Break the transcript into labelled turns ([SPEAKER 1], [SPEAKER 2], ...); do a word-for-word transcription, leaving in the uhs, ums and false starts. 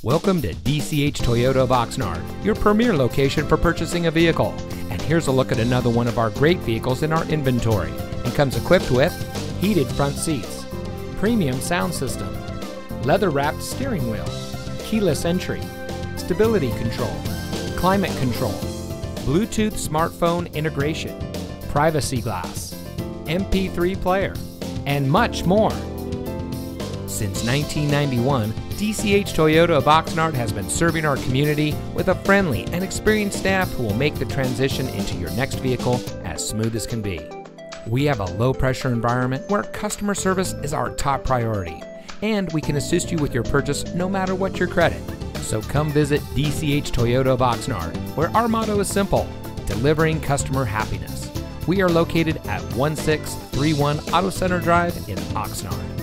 [SPEAKER 1] Welcome to D C H Toyota of Oxnard, your premier location for purchasing a vehicle. And here's a look at another one of our great vehicles in our inventory. It comes equipped with heated front seats, premium sound system, leather-wrapped steering wheel, keyless entry, stability control, climate control, Bluetooth smartphone integration, privacy glass, M P three player, and much more. Since nineteen ninety-one, D C H Toyota of Oxnard has been serving our community with a friendly and experienced staff who will make the transition into your next vehicle as smooth as can be. We have a low-pressure environment where customer service is our top priority, and we can assist you with your purchase no matter what your credit. So come visit D C H Toyota of Oxnard, where our motto is simple: delivering customer happiness. We are located at one six three one Auto Center Drive in Oxnard.